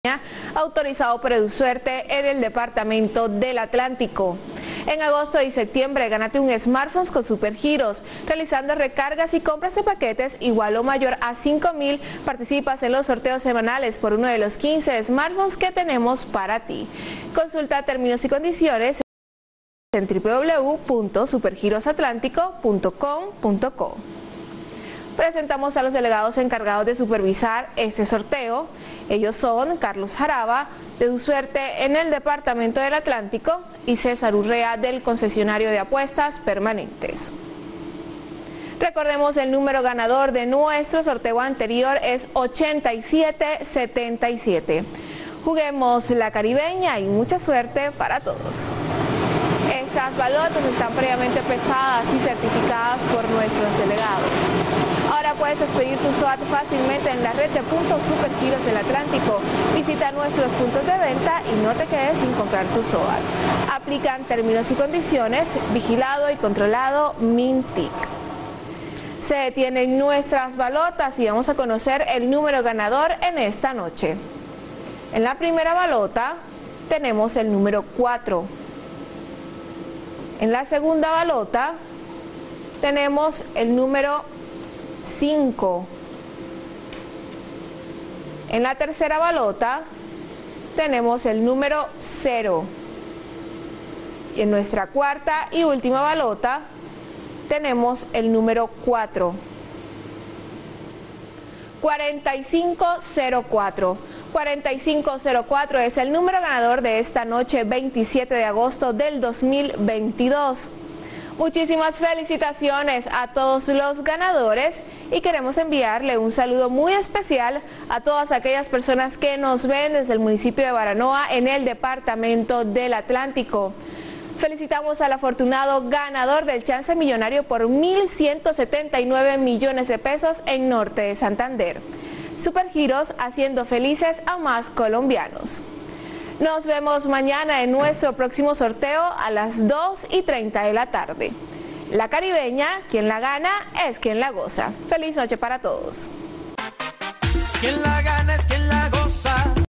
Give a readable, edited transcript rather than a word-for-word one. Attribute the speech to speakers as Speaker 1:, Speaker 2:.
Speaker 1: autorizado por EduSuerte en el departamento del Atlántico. En agosto y septiembre gánate un smartphone con Supergiros. Realizando recargas y compras de paquetes igual o mayor a 5.000, participas en los sorteos semanales por uno de los 15 smartphones que tenemos para ti. Consulta términos y condiciones en www.supergirosatlántico.com.co. Presentamos a los delegados encargados de supervisar este sorteo. Ellos son Carlos Jaraba, de EduSuerte en el Departamento del Atlántico, y César Urrea, del concesionario de apuestas permanentes. Recordemos, el número ganador de nuestro sorteo anterior es 8777. Juguemos la caribeña y mucha suerte para todos. Estas balotas están previamente pesadas y certificadas por nuestros delegados. Ahora puedes expedir tu SOAT fácilmente en la red de puntos Supergiros del Atlántico. Visita nuestros puntos de venta y no te quedes sin comprar tu SOAT. Aplican términos y condiciones, vigilado y controlado Mintic. Se detienen nuestras balotas y vamos a conocer el número ganador en esta noche. En la primera balota tenemos el número 4. En la segunda balota tenemos el número 5. En la tercera balota tenemos el número 0. Y en nuestra cuarta y última balota tenemos el número 4. 4504. 4504 es el número ganador de esta noche 27 de agosto del 2022. Muchísimas felicitaciones a todos los ganadores y queremos enviarle un saludo muy especial a todas aquellas personas que nos ven desde el municipio de Baranoa en el departamento del Atlántico. Felicitamos al afortunado ganador del chance millonario por 1.179 millones de pesos en Norte de Santander. Supergiros, haciendo felices a más colombianos. Nos vemos mañana en nuestro próximo sorteo a las 2:30 de la tarde. La caribeña, quien la gana es quien la goza. Feliz noche para todos.
Speaker 2: Quien la gana es quien la goza.